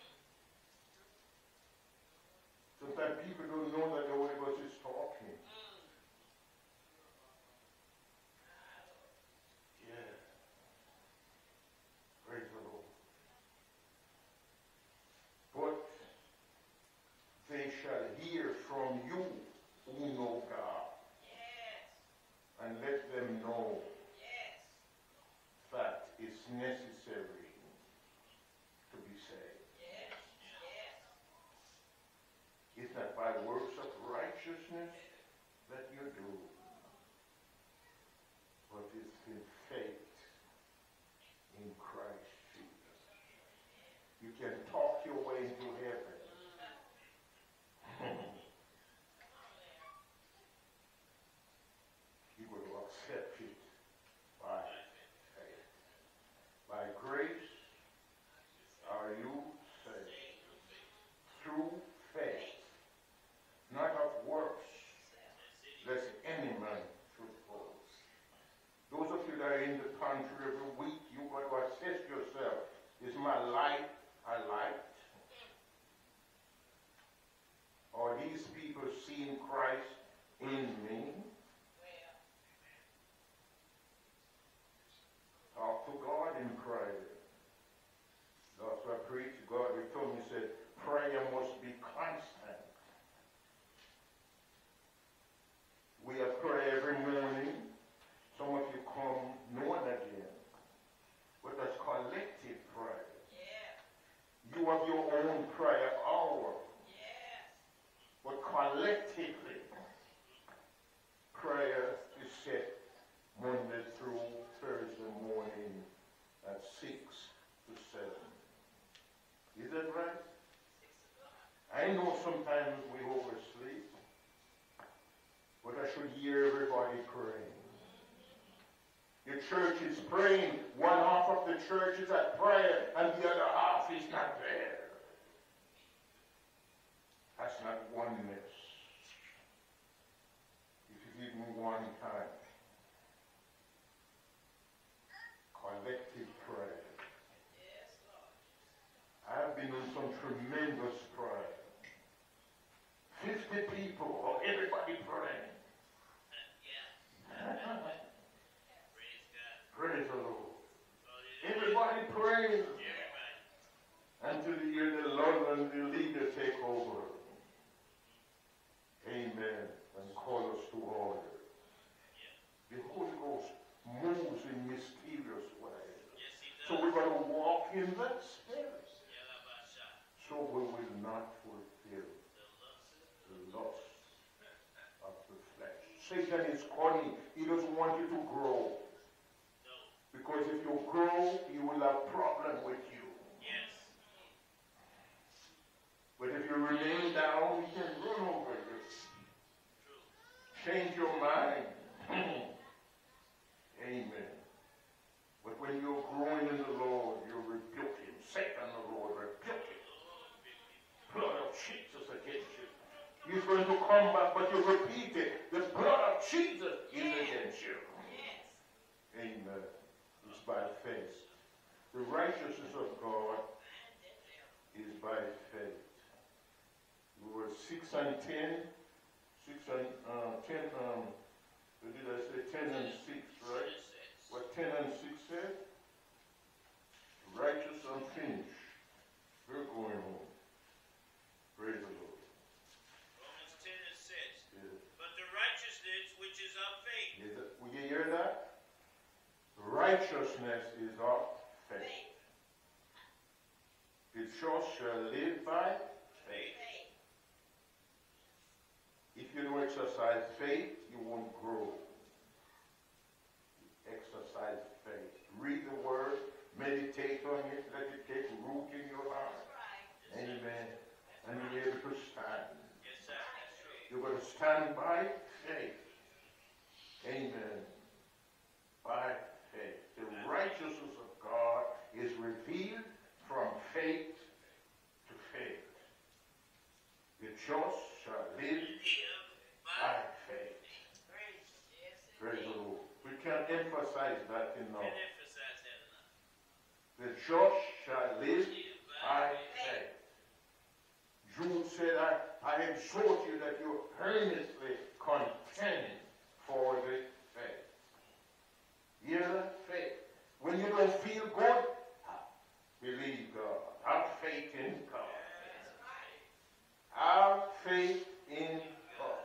Sometimes people don't know that the Holy Ghost is talking. Yeah. Praise the Lord. But they shall hear from you who know God. Yes. And let them know Yes. that it's necessary to be saved. Yes. Yes. It's not by works of righteousness that you do, but it's in faith in Christ Jesus. You can talk your way into heaven. You will accept it by faith. By grace are you saved through faith, not of works, lest any man should boast. Those of you that are in the country every week, you got to assess yourself. Is my life a light? Are these people seeing Christ in me? Talk to God in prayer. That's what I preach. God told me, he said, prayer must be constant. We have prayer every morning. Some of you come now and again. But that's collective prayer. Yeah. You have your own prayer hour. Yes. But collectively, prayer is set Monday through Thursday morning at 6 to 7. Is that right? I know sometimes we oversleep, but I should hear everybody praying. The church is praying. One half of the church is at prayer, and the other half is not there. That's not oneness. It is even one time. Collective prayer. Yes, Lord. I've been in some tremendous prayer. 50 people, or everybody praying. Praise the Lord. Everybody praying. Until the year the Lord and the leader take over. Amen. And call us to order. The Holy Ghost moves in mysterious ways. So we're going to walk in that spirit. So we will not fulfill the lust of the flesh. Satan is cunning. He doesn't want you to grow. Because if you grow, you will have problem with you. Yes. But if you remain down, he can run over you. True. Change your mind. Amen. But when you're growing in the Lord, you rebuke him. Satan, the Lord, rebuke him. Blood of Jesus against you. He's going to come back, but you repeat it. The blood of Jesus is against you. Yes. Amen. It's by faith. The righteousness of God is by faith. We were 6 and 10. 6 and 10. What did I say? 10 and 6, right? What 10 and 6 said? Righteous and finished. We're going home. Praise the Lord. Romans 10 and 6. Yeah. But the righteousness which is of faith. Will you hear that? Righteousness is of faith. The just shall live by faith. If you don't exercise faith, you won't grow. Exercise faith. Read the word, meditate on it, let it take root in your heart. Amen. And you'll be able to stand. Yes, sir. You're going to stand by faith. Amen. By faith. The righteousness of God is revealed from faith to faith. The just shall live by faith. Praise the Lord. We can't emphasize that enough. The just shall live by faith. Jude said, I exhort you that you earnestly contend for the faith. Yeah, faith. When you don't feel good, believe God. Have faith in God. Have faith in God.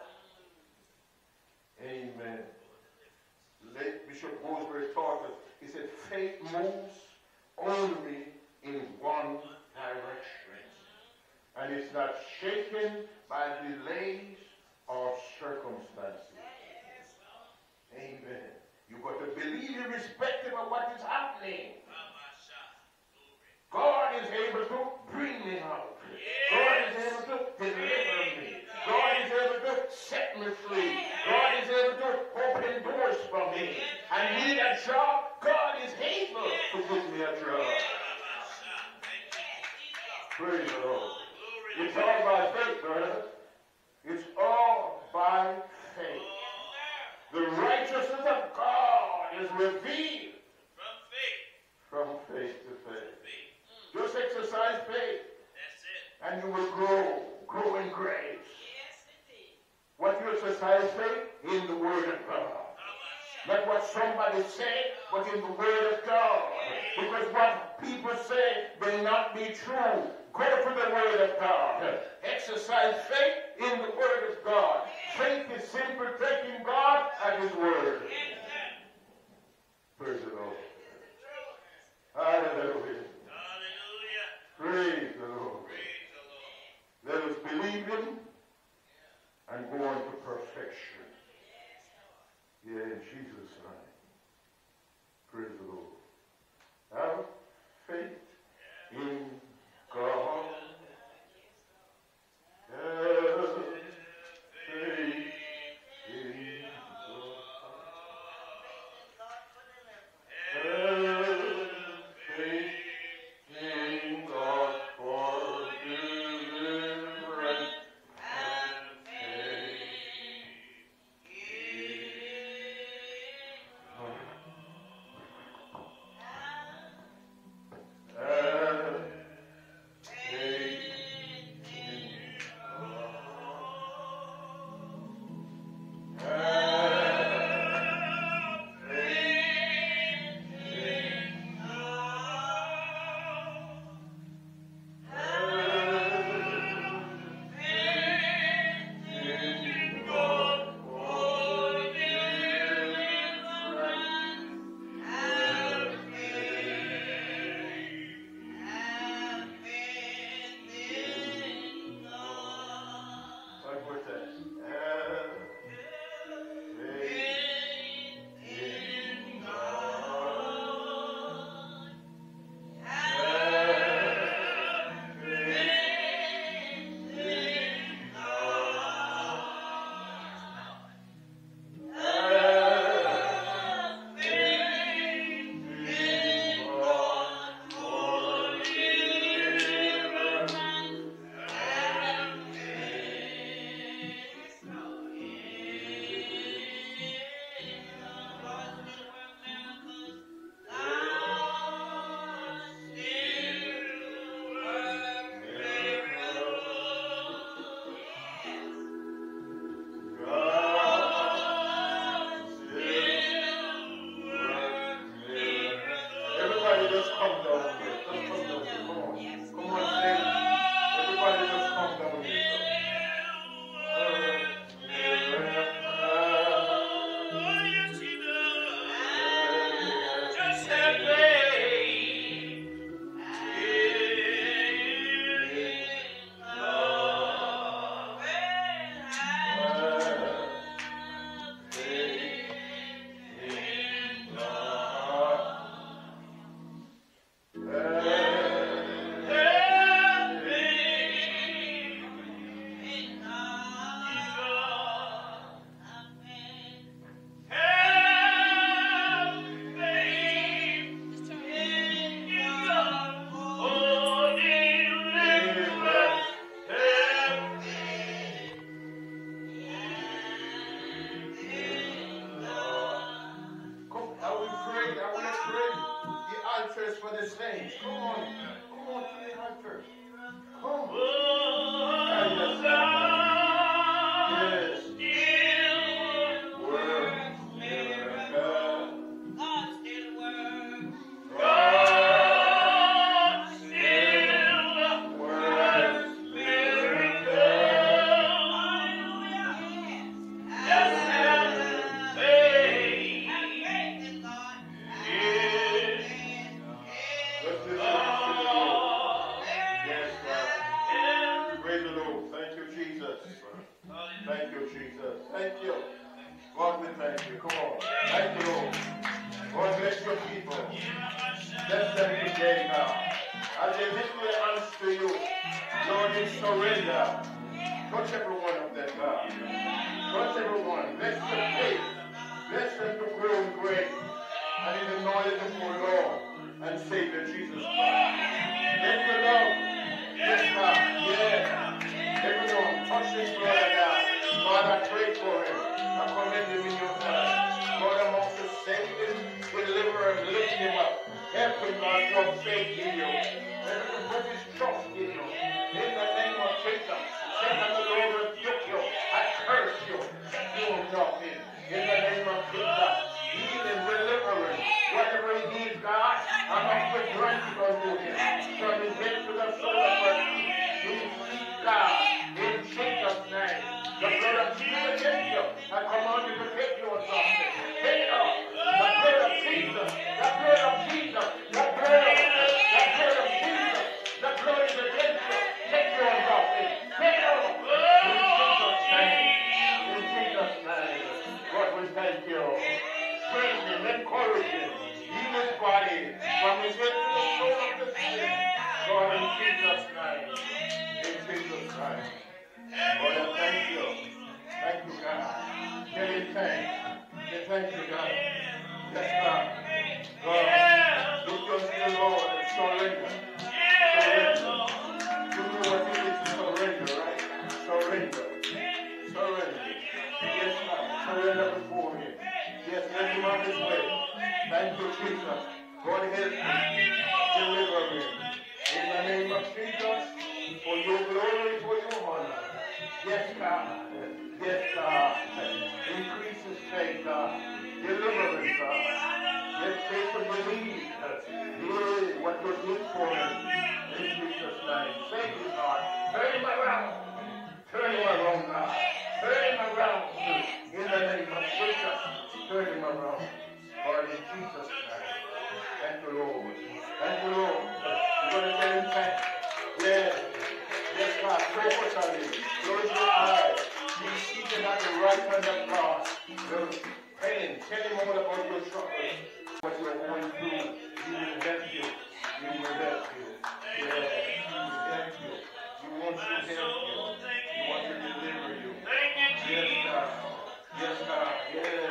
Amen. Late Bishop Goldsberry taught us, he said, faith moves only in one direction. And it's not shaken by delays or circumstances. Amen. You've got to believe me. I need a job. God is able to give me a job. Praise the Lord. It's all by faith, brother. It's all by faith. The righteousness of God is revealed from faith to faith. Just exercise faith. And you will grow in grace. What you exercise faith in the Word of God. Not what somebody said, but in the Word of God. Because what people say may not be true. Go to the Word of God. Exercise faith in the Word of God. Faith is simply taking God at His Word. Praise the Lord. Hallelujah. Praise the Lord. Let us believe Him and go on to perfection. Yeah, in Jesus' name. Praise the Lord. Have faith in God. Have faith in God. Have faith in God for deliverance. Touch everyone. Bless the faith. Bless them to grow looking for Lord and Savior Jesus Christ. Let your love, yes, God, yeah. Everyone, touch this brother now. God, I pray for him. I commend him in your hand. Lord, I'm also saving him, deliver him, lift him up. Help him, God, to have faith in you. Let him put his trust in you. In the name of Jesus, Satan, the Lord rebuke you. I curse you. You will not in. In the name of Jesus, healing, delivering, whatever he needs, God, I'm not for granted unto him. From his head to the sole of his feet, in feet, God, in Jesus' name. The blood of Jesus against you. I command you to take your authority. Take it off. The blood of Jesus. The blood of Jesus. The blood of Jesus. The blood is against you. Take your authority. Take it off. In Jesus' name. In Jesus' name. God, we thank you. Strengthen him, encourage him. Heal his body from his head to the sole of his feet. God, in Jesus' name. In Jesus' name. Lord, I thank you. Thank you, God. Tell him thanks. Say thank you, God. Yes, God. God, look unto the Lord and surrender. Surrender. You know what it is to surrender, right? Surrender. Surrender. Yes, God. Surrender before him. Yes, let him on his way. Thank you, Jesus. God help him. Deliver him. In the name of Jesus, for your glory, for your honor. Yes, God. Yes, God. Increase his faith, God. Deliver him, God. Let faith to believe. Yeah, what you did for him. In Jesus' name. Save his heart. Turn him around. Turn him around, God. Turn him around. In the name of Jesus. Turn him around. Lord, in Jesus' name. Thank you, Lord. Thank you, Lord. You're going to tell him thanks. Yes. Yes, God. Pray for Sunday. Close your eyes. He's seated at the right hand of God. Tell him all about your struggles. What you're going through. He will help you. He will help you. Yeah. He will help you. He wants to help you. He wants to deliver you. Yes, God. Yes, God. Yes.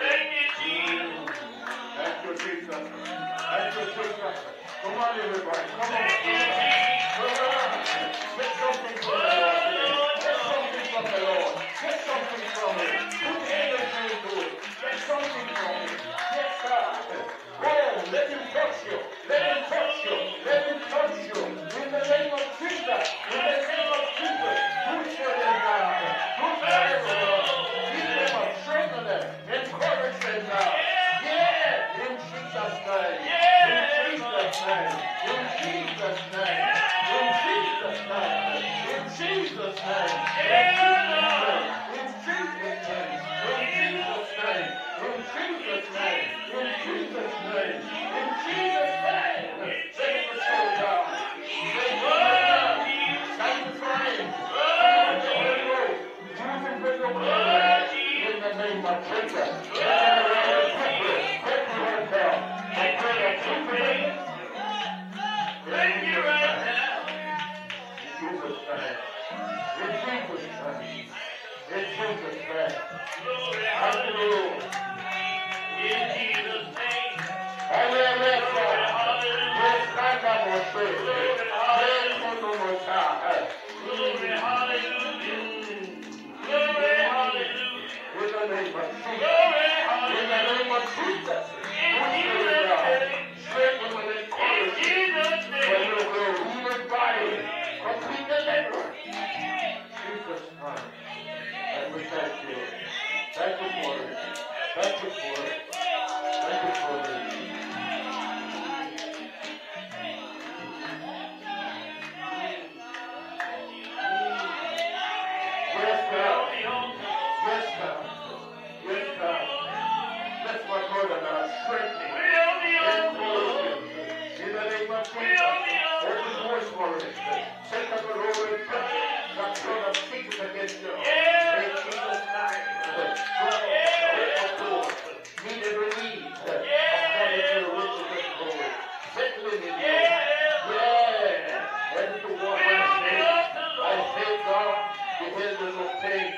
Thank you, Jesus. Thank you, Jesus. Come on, everybody. Come on. Come on. Get something from the Lord. Get something from the Lord. Get something from Him. Put energy into it. Get something from Him. Yes, God. Oh, let Him touch you. Let Him touch you. Let Him touch you. In the name of Jesus. In the name of Jesus. Do it for them, God. Do it for everyone. Keep them up. Strengthen them. Encourage them, God. Yeah. In Jesus' name. In Jesus' name. In Jesus' name. In Jesus' name. In Jesus' name. In Jesus' name. In Jesus' name. In Jesus' name. In Jesus' name. In Jesus' name. Let it so, God. Let it go. Sanctify Him. Use Him for your glory. In the name of Jesus. Thank you right now. In Jesus' name. In Jesus' name. In Jesus' name. Hallelujah. In Jesus' name. Hallelujah. Yes, God will say. Yes, Glory, hallelujah. Glory, hallelujah. In the name of Jesus. In the name of Jesus. In Jesus' name. Strengthen with encouragement. In Jesus' name. For your glory. Human body. Complete deliverance. Jesus' name. And we thank you. Thank you for it. Thank you for it. Thank you for it. Yes, God. Yes, God. Yes, God. That's what God about strengthening. Encouraging. In the name of Jesus. Open voice for it. Take up the Lord and touch it. That sort of speaks against you. In Jesus' name. Need a release. According to the riches of glory. Settling in you. Yeah. Ready to walk on faith. I say, God, the elders obtained.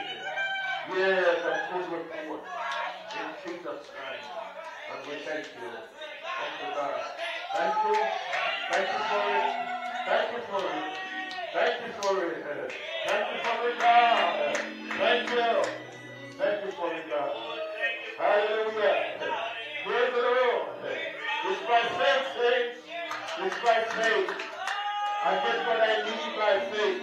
Yes, a good report. In Jesus' name. And we thank you. Thank you, God. Thank you. Thank you for it. Thank you for it. Thank you for it. Thank you for it, God. Thank you. Thank you for it, God. Hallelujah. Praise the Lord. It's by faith, saints. It's by faith. I get what I need by faith.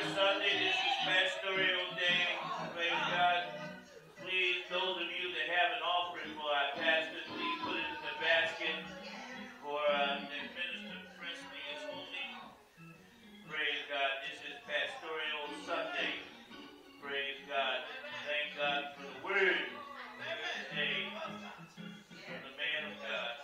Sunday. This is Pastoral Day. Praise God. Please, those of you that have an offering for our pastor, please put it in the basket for Minister Presley is holding. Praise God. This is Pastoral Sunday. Praise God. Thank God for the word today from the man of God.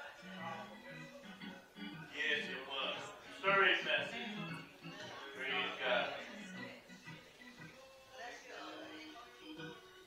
Yes, it was. Stirring message. Praise God.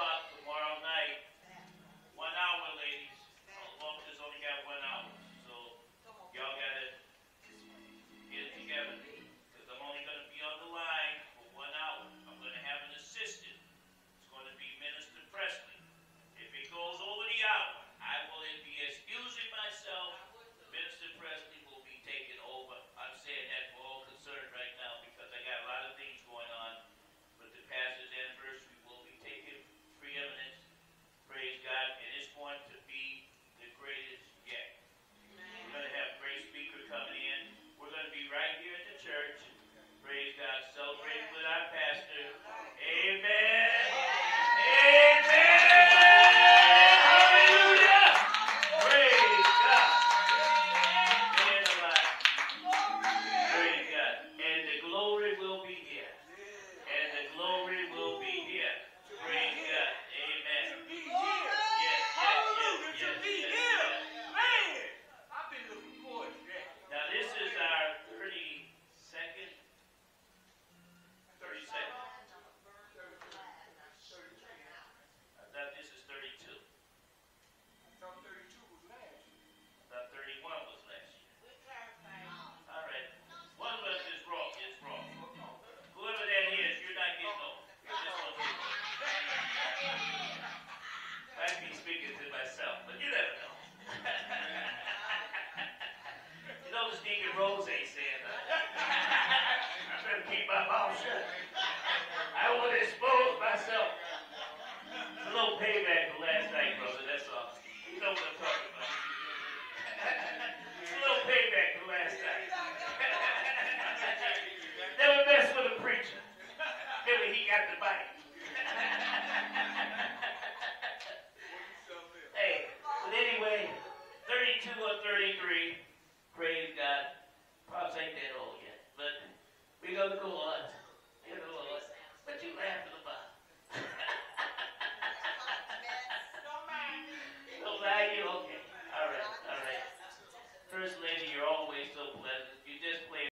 o'clock tomorrow night. 1 hour, ladies. Walters only got 1 hour. So y'all gotta get it together. Because I'm only gonna be on the line for 1 hour. I'm gonna have an assistant. It's gonna be Minister Presley. If it goes over the hour, I will be excusing myself. Minister Presley will be taking over. I'm saying that for all concerned right now because I got a lot of things going on. But the pastor's anniversary will be taking preeminence. Praise God. And it's going to be the greatest yet. We're going to have a great speaker coming in. We're going to be right here at the church. Praise God. Celebrating with our pastor. Amen. Amen. Hallelujah. Praise God. Man alive. Praise God. And the glory will be here. And the glory will be here. Praise God. Amen. Now this is our 32nd. I thought this is 32. I thought 31 was last year. All right. One of us is wrong. It's wrong. Whoever that is, you're not getting over. You're just on here. Might be speaking to myself, but you never know. You know this Deacon Rose ain't saying nothing. I better keep my mouth shut. I don't want to expose myself. It's a little payback for last night, brother, that's all. You know what I'm talking about. It's a little payback for last night. Never mess with a preacher. Never he got the bite. Hey, but anyway, 32 or 33, praise God. Pops ain't that old yet, but we're going to go on. But you laughing